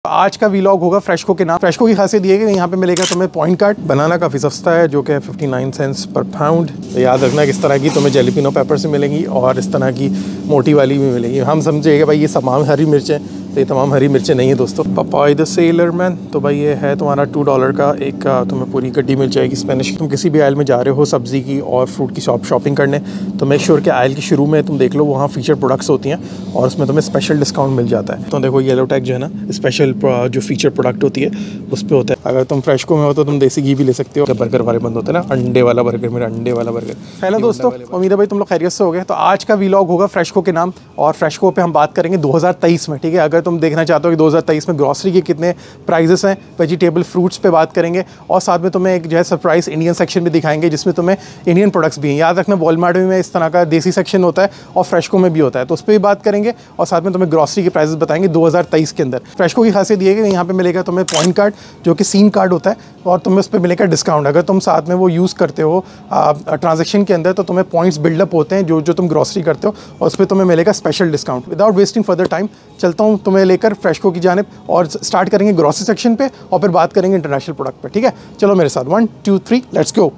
आज का व्लॉग होगा फ्रेशको के नाम। फ्रेशको की खासियत ये है कि यहाँ पे मिलेगा तुम्हें पॉइंट कार्ड। बनाना काफ़ी सस्ता है जो कि 59 सेंट्स पर पाउंड। याद रखना कि इस तरह की तुम्हें जैलिपिनो पेपर से मिलेंगी और इस तरह की मोटी वाली भी मिलेंगी। हम समझेगा भाई ये तमाम हरी मिर्चें, तो ये तमाम हरी मिर्चें नहीं है दोस्तों। पपाई द सेलर मैन, तो भाई ये है तुम्हारा $2 का एक तुम्हें पूरी गड्डी मिल जाएगी स्पेनिश। तुम किसी भी आयल में जा रहे हो सब्ज़ी की और फ्रूट की शॉपिंग करने, तो मेक श्योर कि आयल के शुरू में तुम देख लो वहाँ फीचर प्रोडक्ट्स होती हैं और उसमें तुम्हें स्पेशल डिस्काउंट मिल जाता है। तो देखो येलो टैग जो है ना, स्पेशल जो फीचर प्रोडक्ट होती है उस पर होता है। अगर तुम फ्रेशको में हो तो तुम देसी घी भी ले सकते हो। बर्गर वाले बंद होते हैं ना, अंडे वाला बर्गर, मेरा अंडे वाला बर्गर। हेलो दोस्तों, उम्मीद है भाई तुम लोग खैरियत से हो गए। तो आज का व्लॉग होगा फ्रेशको के नाम और फ्रेशको पे हम बात करेंगे 2023 में, ठीक है। अगर तुम देखना चाहते हो कि 2023 में ग्रॉसरी के कितने प्राइजेस हैं, वेजिटेबल फ्रूट्स पे बात करेंगे और साथ में तुम्हें एक जो है सरप्राइज इंडियन सेक्शन भी दिखाएंगे जिसमें तुम्हें इंडियन प्रोडक्ट्स भी हैं। याद रखना वॉलमार्ट में इस तरह का देसी सेक्शन होता है और फ्रेशको में भी होता है, तो उस पर भी बात करेंगे और साथ में तुम्हें ग्रॉसरी के प्राइजेस बताएंगे 2023 के अंदर। फ्रेशको की खासियत ये है कि यहाँ पे मिलेगा तुम्हें पॉइंट कार्ड जो कि सीन कार्ड होता है और तुम्हें उस पर मिलेगा डिस्काउंट। अगर तुम साथ में वो यूज़ करते हो ट्रांजेक्शन के अंदर तो तुम्हें पॉइंट्स बिल्डअप होते हैं जो तुम ग्रॉसरी करते हो और उस पर तुम्हें मिलेगा special discount. Without wasting further time चलता हूँ तुम्हें लेकर फ्रेशको की जानिब और स्टार्ट करेंगे ग्रॉसरी सेक्शन पे और फिर बात करेंगे इंटरनेशनल प्रोडक्ट पे, ठीक है। चलो मेरे साथ 1 2 3 लेट्स गो।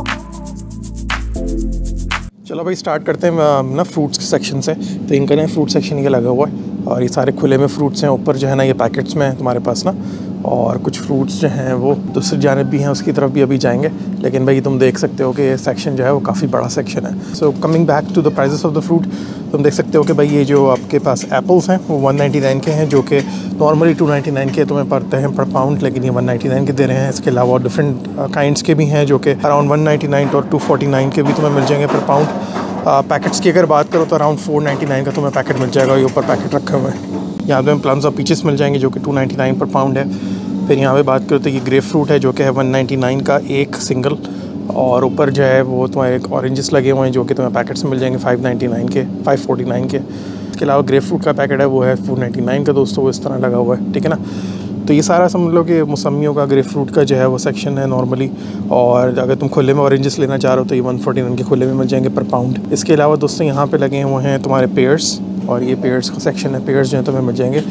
चलो भाई स्टार्ट करते हैं ना फ्रूट्स सेक्शन से। तो इनका ना फ्रूट सेक्शन ये लगा हुआ है और ये सारे खुले में फ्रूट्स हैं। ऊपर जो है ना ये पैकेट्स में है तुम्हारे पास ना, और कुछ फ्रूट्स जो हैं वो दूसरी जानिब भी हैं, उसकी तरफ भी अभी जाएंगे। लेकिन भाई तुम देख सकते हो कि ये सेक्शन जो है वो काफ़ी बड़ा सेक्शन है। So coming back to the prices of the fruit, तुम देख सकते हो कि भाई ये जो आपके पास एप्पल्स हैं वो 199 के हैं, जो कि नॉर्मली 299 के तुम्हें पड़ते हैं पर पाउंड, लेकिन ये 199 के दे रहे हैं। इसके अलावा डिफरेंट काइंड्स के भी हैं जो कि अराउंड 199 और 249 के भी तुम्हें मिल जाएंगे पर पाउंड। पैकेट्स की अगर बात करो तो अराउंड 499 का तुम्हें पैकेट मिल जाएगा। ये ऊपर पैकेट रखे हुए हैं। यहाँ पे प्लम्स और पीचेस मिल जाएंगे जो कि 299 पर पाउंड है। फिर यहाँ पे बात करो तो ये ग्रेप फ्रूट है जो कि है 199 का एक सिंगल, और ऊपर जो है वो तुम्हारे एक ऑरेंजेस लगे हुए हैं जो कि तुम्हें पैकेट्स में मिल जाएंगे 599 के, 549 के। इसके अलावा ग्रेप फ्रूट का पैकेट है वो है 499 का दोस्तों, वो इस तरह लगा हुआ है, ठीक है ना। तो ये सारा समझ लो कि मौसमियों का ग्रेप फ्रूट का जो है वो सेक्शन है नॉर्मली। और अगर तुम खुले में ऑरेंजेस लेना चाह रहे हो तो ये 149 के खुले में मिल जाएंगे पर पाउंड। इसके अलावा दोस्तों यहाँ पे लगे हुए हैं तुम्हारे पेयर्स, और ये पेयर्स का सेक्शन है। पेयर्स जो है तुम्हें मिल जाएंगे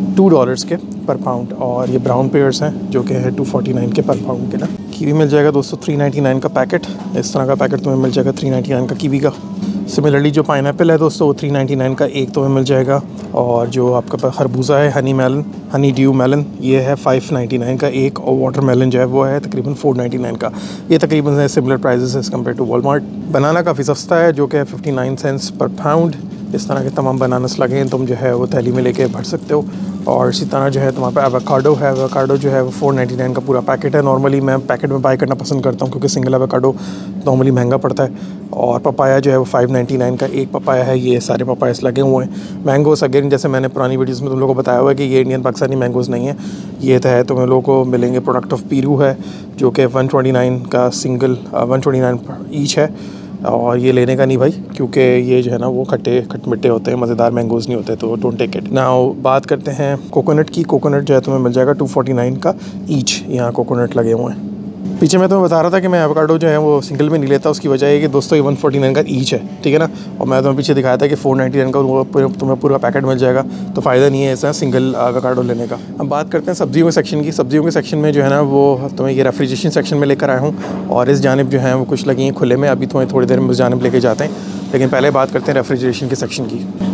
$2 के पर पाउंड, और ये ब्राउन पेयर्स हैं जो कि है 249 के पर पाउंड के ना। कीवी मिल जाएगा दोस्तों 399 का पैकेट, इस तरह का पैकेट तुम्हें मिल जाएगा 399 का कीवी का। सिमिलरली जो पाइनएप्पल है दोस्तों वो 399 का एक तुम्हें मिल जाएगा, और जो आपका खरबूजा है हनी ड्यू मेलन, ये है 599 का एक, और वाटरमेलन जो है वो है तकरीबन 499 का। ये तकरीबन है similar prices as compare to Walmart. Banana काफ़ी सस्ता है जो कि 59 सेंट्स पर पाउंड। इस तरह के तमाम बनानास लगे हैं, तुम जो है वो थैली में लेके भर सकते हो। और इसी तरह जो है तुम्हारे पास एवोकाडो है। एवोकाडो जो है वो 499 का पूरा पैकेट है। नॉर्मली मैं पैकेट में बाय करना पसंद करता हूँ क्योंकि सिंगल एवोकाडो नॉर्मली महंगा पड़ता है। और पपाया जो है वो 599 का एक पपाया है। ये सारे पपायास लगे हुए हैं। मैंगोस अगेन जैसे मैंने पुरानी वीडियोज़ में तुम लोगों को बताया हुआ है कि ये इंडियन पाकिस्तानी मैंगोज़ नहीं है, ये तो है तुम लोगों को मिलेंगे प्रोडक्ट ऑफ पीरू है जो कि 129 का सिंगल 129 ईच है। और ये लेने का नहीं भाई, क्योंकि ये जो है ना वो खट्टे होते हैं, मज़ेदार मैंगोज़ नहीं होते, तो डोंट टेक इट। नाउ बात करते हैं कोकोनट की। कोकोनट जो है तुम्हें मिल जाएगा 249 का ईच। यहाँ कोकोनट लगे हुए हैं। पीछे मैं तुम्हें बता रहा था कि मैं एवोकाडो जो है वो सिंगल में नहीं लेता, उसकी वजह है कि दोस्तों ये 149 का ईच है, ठीक है ना। और मैं तुम्हें पीछे दिखाया था कि 499 का तुम्हें पूरा पैकेट मिल जाएगा, तो फ़ायदा नहीं है ऐसा सिंगल एवोकाडो लेने का। अब बात करते हैं सब्जियों के सेक्शन की। सब्जियों के सेक्शन में जो है ना वो तुम्हें ये रेफ्रिजरेशन सेक्शन में लेकर आया हूँ, और इस जानिब जो है वो कुछ लगी हैं खुले में। अभी तुम्हें थोड़ी देर में उस जानिब लेके जाते हैं, लेकिन पहले बात करते हैं रेफ्रिजरेशन के सेक्शन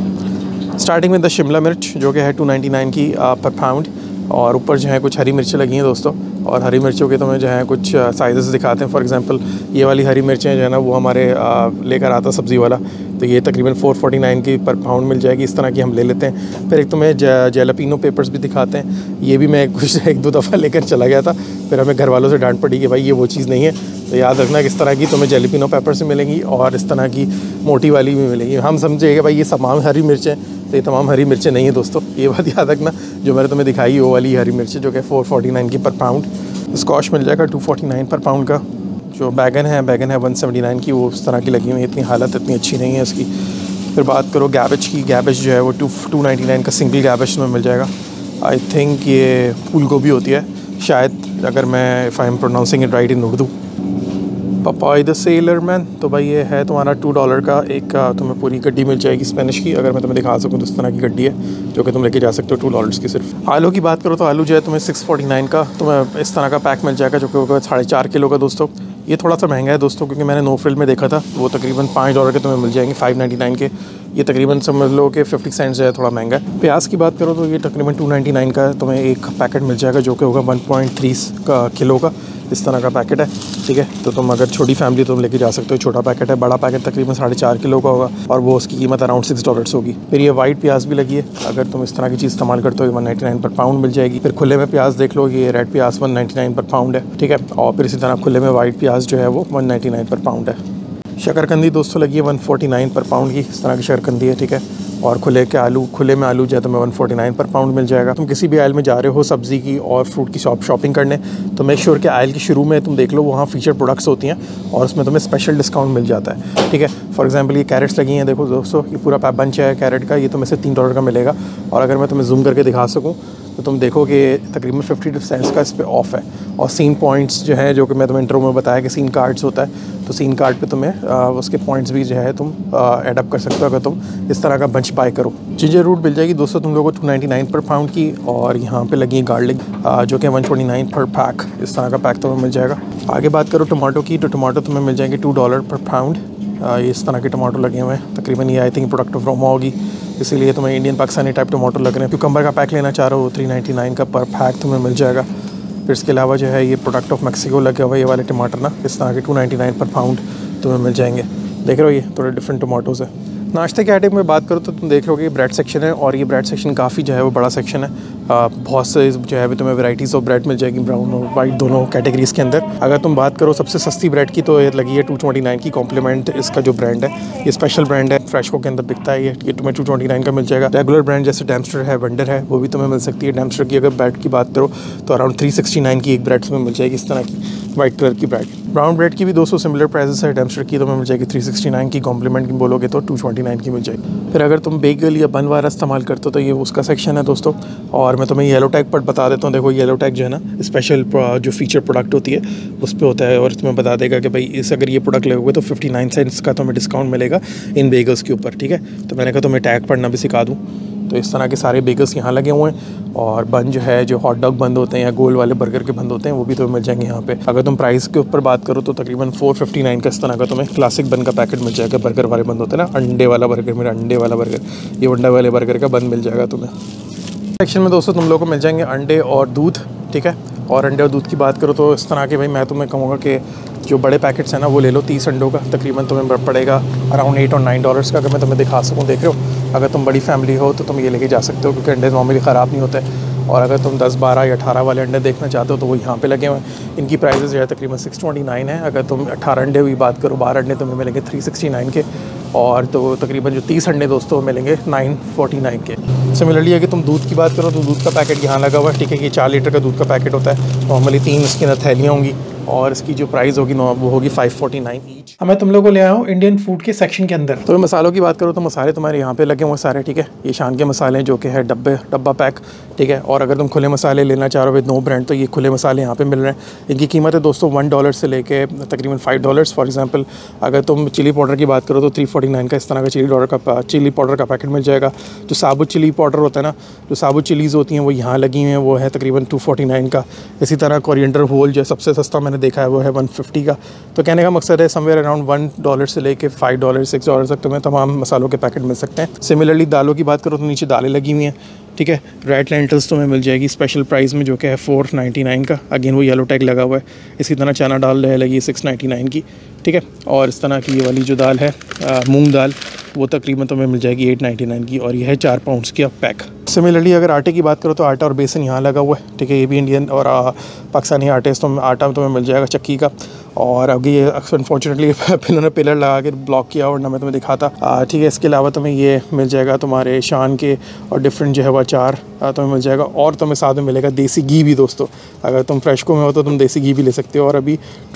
की। स्टार्टिंग में द शिमला मिर्च जो कि है 299 की पर पाउंड, और ऊपर जो है कुछ हरी मिर्चें लगी हैं दोस्तों। और हरी मिर्चों के तुम्हें जो है कुछ साइज़ेस दिखाते हैं। फॉर एग्जांपल ये वाली हरी मिर्चें जो है ना वो हमारे लेकर आता सब्ज़ी वाला, तो ये तकरीबन 449 की पर पाउंड मिल जाएगी। इस तरह की हम ले लेते हैं। फिर एक तुम्हें जैलापिनो पेपर्स भी दिखाते हैं। ये भी मैं कुछ 1-2 दफ़ा लेकर चला गया था, फिर हमें घर वालों से डांट पड़ी कि भाई ये वो चीज़ नहीं है। तो याद रखना किस तरह की तुम्हें जैलापिनो पेपर से मिलेंगी और इस तरह की मोटी वाली भी मिलेंगी। हम समझेगा भाई ये तमाम हरी मिर्चें, तो ये तमाम हरी मिर्चें नहीं है दोस्तों। ये बात याद रखना, जो मैंने तुम्हें दिखाई वो वाली हरी मिर्चें जो कि 449 की पर पाउंड। स्कॉश मिल जाएगा 249 पर पाउंड का। जो बैगन है 179 की, वो उस तरह की लगी हुई है, इतनी हालत इतनी अच्छी नहीं है उसकी। फिर बात करो गैबेज की। गैबेज जो है वो 299 का सिंगल गैबेज में मिल जाएगा। आई थिंक ये फूल गोभी होती है शायद, अगर मैं if I am pronouncing it right in Urdu. पपाई द सेलर मैन। तो भाई ये है तुम्हारा $2 का एक तुम्हें पूरी गड्डी मिल जाएगी स्पेनिश की। अगर मैं तुम्हें दिखा सकूँ तो इस तरह की गड्डी है जो कि तुम लेके जा सकते हो $2 की सिर्फ। आलू की बात करो तो आलू जो है तुम्हें 649 का तुम्हें इस तरह का पैक मिल जाएगा जो कि होगा 4.5 किलो का दोस्तों। ये थोड़ा सा महंगा है दोस्तों क्योंकि मैंने नो फ्रिल में देखा था, वो तकरीबन $5 के तुम्हें मिल जाएंगे 599 के। ये तकरीबन समझ लो कि 50 सेंट जो है थोड़ा महंगा है। प्याज की बात करो तो ये तकरीबन 299 का तुम्हें एक पैकेट मिल जाएगा जो कि होगा 1.3 का किलो का इस तरह का पैकेट है, ठीक है। तो तुम अगर छोटी फैमिली तुम लेके जा सकते हो, छोटा पैकेट है। बड़ा पैकेट तकरीबन 4.5 किलो का होगा और वो उसकी कीमत अराउंड $6 होगी। फिर ये वाइट प्याज भी लगी है, अगर तुम इस तरह की चीज़ इस्तेमाल करते हो 199 पर पाउंड मिल जाएगी। फिर खुले में प्याज देख लो, ये रेड प्याज 199 पर पाउंड है, ठीक है। और फिर इसी तरह खुले में वाइट प्याज जो है वो 199 पर पाउंड है। शकरकंदी दोस्तों लगी है 149 पर पाउंड की, इस तरह की शकरकंदी है, ठीक है। और खुले में आलू जो है तुम्हें 149 पर पाउंड मिल जाएगा। तुम किसी भी आयल में जा रहे हो सब्ज़ी की और फ्रूट की शॉपिंग करने, तो मेक श्योर कि आयल के शुरू में तुम देख लो वहाँ फीचर प्रोडक्ट्स होती हैं और उसमें तुम्हें स्पेशल डिस्काउंट मिल जाता है, ठीक है। फॉर एग्जांपल ये कैरेट्स लगी हैं, देखो दोस्तों ये पूरा बंच है कैरेट का, ये तुम्हें से $3 का मिलेगा। और अगर मैं तुम्हें जूम करके दिखा सकूँ तो तुम देखो कि तकरीबन 50 सेंट्स का इस पर ऑफ़ है। और सीन पॉइंट्स जो है, जो कि मैं तुम्हें इंट्रो में बताया कि सीन कार्ड्स होता है, तो सीन कार्ड पे तुम्हें उसके पॉइंट्स भी जो है तुम एडअप कर सकते हो अगर तुम इस तरह का बंच बाय करो। जिंजर रूट मिल जाएगी दोस्तों तुम लोगों को 299 पर पाउंड की। और यहाँ पे लगी है गार्लिक जो कि 129 पर पैक, इस तरह का पैक तुम्हें मिल जाएगा। आगे बात करो टमाटो की, तो टमाटो तुम्हें मिल जाएंगे $2 पर पाउंड। ये इस तरह के टमाटो लगे हुए हैं, तकरीबन ये I think product of Roma होगी, इसीलिए तुम्हें इंडियन पाकिस्तानी टाइप टमाटो लग रहे हैं। क्यूकम्बर का पैक लेना चाह रहे हो 399 का पर पैक तुम्हें मिल जाएगा। फिर इसके अलावा जो है ये प्रोडक्ट ऑफ मैक्सिको लगे हुए ये वाले टमाटर ना, इस तरह के 299 पर पाउंड तुम्हें मिल जाएंगे। देख रहे हो ये थोड़े डिफरेंट टमाटोज़ है। नाश्ते के आइटम में बात करो तो तुम देख रहे हो कि ब्रेड सेक्शन है और ये ब्रेड सेक्शन काफ़ी जो है वो बड़ा सेक्शन है। बहुत से जो है तुम्हें वैराइटीज़ ऑफ ब्रेड मिल जाएगी, ब्राउन और वाइट दोनों कैटेगरीज़ के अंदर। अगर तुम बात करो सबसे सस्ती ब्रेड की तो ये लगी है 229 की कॉम्प्लीमेंट, इसका जो ब्रांड है ये स्पेशल ब्रांड है, फ्रेशको के अंदर बिकता है ये तुम्हें 229 का मिल जाएगा। रेगुलर ब्रांड जैसे डैम्स्टर है, वंडर है, वो भी तुम्हें मिल सकती है। डैम्स्टर की अगर ब्रेड की बात करो तो अराउंड 369 की एक ब्रेड तुम्हें मिल जाएगी, इस तरह की वाइट कलर की ब्रेड। ब्राउन ब्रेड की भी 200 सिमिलर प्राइसेस है। डैम्स्टर की तुम्हें मिल जाएगी 369 की, कॉम्प्लीमेंट की बोलोगे तो 229 की मिल जाएगी। फिर अगर तुम बेगल या बन वाला इस्तेमाल करते हो तो ये उसका सेक्शन है दोस्तों। और मैं तुम्हें येलो टैग पर बता देता हूँ, देखो येलो टैग जो है ना स्पेशल जो फीचर प्रोडक्ट होती है उस पर होता है और तुम्हें बता देगा कि भाई इस अगर ये प्रोडक्ट लोगे तो 59 सेंट्स का तुम्हें डिस्काउंट मिलेगा इन बेगल्स के ऊपर, ठीक है। तो मैंने कहा तुम्हें टैग पढ़ना भी सिखा दूँ। तो इस तरह के सारे बेगल्स यहाँ लगे हुए हैं। और बन जो है जो हॉट डॉग बंद होते हैं या गोल वाले बर्गर के बंद होते हैं वो भी तुम्हें मिल जाएंगे यहाँ पे। अगर तुम प्राइस के ऊपर बात करो तो तकरीबन 459 का इस तरह का तुम्हें क्लासिक बन का पैकेट मिल जाएगा। बर्गर वाले बंद होते हैं ना, अंडे वाला बर्गर, मेरा अंडे वाला बर्गर, ये अंडे वाले बर्गर का बंद मिल जाएगा तुम्हें। सेक्शन में दोस्तों तुम लोगों को मिल जाएंगे अंडे और दूध, ठीक है। और अंडे और दूध की बात करो तो इस तरह के भाई मैं तुम्हें कहूँगा कि जो बड़े पैकेट्स हैं ना वो ले लो 30 अंडों का, तकरीबन तुम्हें पड़ेगा अराउंड $8 और $9 का। अगर मैं तुम्हें दिखा सकूँ, देख रहे हो, अगर तुम बड़ी फैमिली हो तो तुम ये लेके जा सकते हो क्योंकि अंडे नॉर्मली ख़राब नहीं होते। और अगर तुम 10, 12 या 18 वाले अंडे देखना चाहते हो तो वो यहाँ पे लगे हुए हैं। इनकी प्राइसेस जो है तकरीबन 629 है। अगर तुम 18 अंडे की बात करो, 12 अंडे तुम्हें मिलेंगे 369 के। और तो तकरीबन जो 30 अंडे दोस्तों मिलेंगे 949 के। सिमिलरली अगर तुम दूध की बात करो तो दूध का पैकेट यहाँ लगा हुआ है, ठीक है। ये 4 लीटर का दूध का पैकेट होता है, नॉर्मली 3 इसके अंदर थैलियाँ होंगी और इसकी जो प्राइस होगी वो होगी 549 ईच। मैं तुम लोगों को ले आया हूँ इंडियन फूड के सेक्शन के अंदर। तो मसालों की बात करो तो मसाले तुम्हारे यहाँ पे लगे हुए सारे, ठीक है। ये शान के मसाले हैं जो कि है डब्बा पैक, ठीक है। और अगर तुम खुले मसाले लेना चाह रहे हो विद नो ब्रांड तो ये खुले मसाले यहाँ पे मिल रहे हैं। इनकी कीमत है दोस्तों $1 से लेके तकरीबन $5। फॉर एग्जांपल अगर तुम चिली पाउडर की बात करो तो 349 का इस तरह का चिली पाउडर का पैकेट मिल जाएगा। जो साबुत चिली पाउडर होता है ना, जो साबुत चिलीज़ होती हैं वो यहाँ लगी हुई हैं, वो है तकरीबन 249 का। इसी तरह कोरिएंडर होल जो सबसे सस्ता मैंने देखा है वो है 150 का। तो कहने का मकसद है समवेयर अराउंड $1 से लेके $5, $6 तक तुम्हें तमाम मसालों के पैकेट मिल सकते हैं। सिमिलरली दालों की बात करो तो नीचे दालें लगी हुई हैं, ठीक है। रेड लेंटल्स तुम्हें मिल जाएगी स्पेशल प्राइस में जो कि है 499 का, अगेन वो येलो टैग लगा हुआ है। इसी तरह चना दाल लगी 699 की, ठीक है। और इस तरह की ये वाली जो दाल है मूंग दाल वो तकरीबन तुम्हें मिल जाएगी 899 की और ये है 4 पाउंड्स की पैक। सिमिलरली अगर आटे की बात करो तो आटा और बेसन यहाँ लगा हुआ है, ठीक है। ये भी इंडियन और पाकिस्तानी आटा तुम्हें मिल जाएगा चक्की का। और अभी ये अनफॉर्चुनेटली इन्होंने पिलर लगा के ब्लॉक किया और ना मैं तुम्हें दिखाता, ठीक है। इसके अलावा तुम्हें ये मिल जाएगा तुम्हारे शान के और डिफरेंट जो है वो अचार तुम्हें मिल जाएगा। और तुम्हें साथ में मिलेगा देसी घी भी दोस्तों। अगर तुम फ्रेशको में हो तो तुम देसी घी भी ले सकते हो और अभी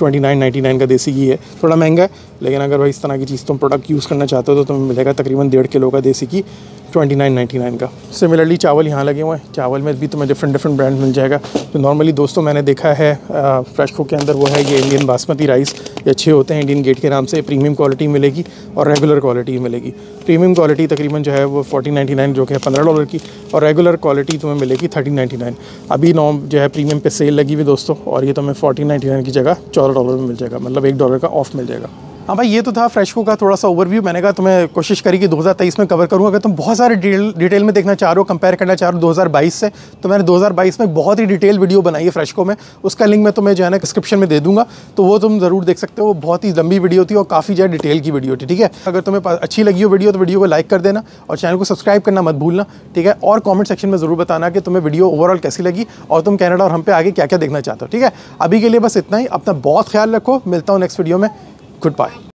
29.99 का देसी घी है, थोड़ा महंगा है। लेकिन अगर भाई इस तरह की चीज़ तुम प्रोडक्ट यूज़ करना चाहते हो तो तुम्हें मिलेगा तकरीबन 1.5 किलो का देसी घी 29.99 का। सिमिलरली चावल यहाँ लगे हुए हैं, चावल में भी तुम्हें डिफरेंट ब्रांड मिल जाएगा। तो नॉर्मली दोस्तों मैंने देखा है फ्रेशको के अंदर वो है ये इंडियन बासमती राइस, ये अच्छे होते हैं, इंडियन गेट के नाम से। प्रीमियम क्वालिटी मिलेगी और रेगुलर क्वालिटी मिलेगी। प्रीमियम क्वालिटी तकरीबन जो है वो $14.99 जो कि है $15 की, और रेगुलर क्वालिटी तुम्हें मिलेगी $13.99। अभी जो है प्रीमियम पे सेल लगी हुई दोस्तों, और ये तुम्हें $14.99 की जगह $14 में मिल जाएगा, मतलब $1 का ऑफ मिल जाएगा। हाँ भाई, ये तो था फ्रेशको का थोड़ा सा ओवरव्यू। मैंने कहा तुम्हें कोशिश करी कि 2023 में कवर करूँगा। अगर तुम बहुत सारे डिटेल में देखना चाह रहे हो, कंपेयर करना चाह रहे हो 2022 से, तो मैंने 2022 में बहुत ही डिटेल वीडियो बनाई है फ्रेशको में। उसका लिंक मैं तुम्हें जो है ना डिस्क्रिप्शन में दे दूँगा, तो वो तुम ज़रूर देख सकते हो। वो बहुत ही लंबी वीडियो थी और काफ़ी ज़्यादा डिटेल की वीडियो थी, ठीक है। अगर तुम्हें अच्छी लगी हो वीडियो तो वीडियो को लाइक कर देना और चैनल को सब्सक्राइब करना मत भूलना, ठीक है। और कॉमेंट सेक्शन में ज़रूर बताना कि तुम्हें वीडियो ओवरऑल कैसी लगी और तुम कनाडा और हम पे आगे क्या क्या देखना चाहते हो, ठीक है। अभी के लिए बस इतना ही। अपना बहुत ख्याल रखो, मिलता हूँ नेक्स्ट वीडियो में। Good bye.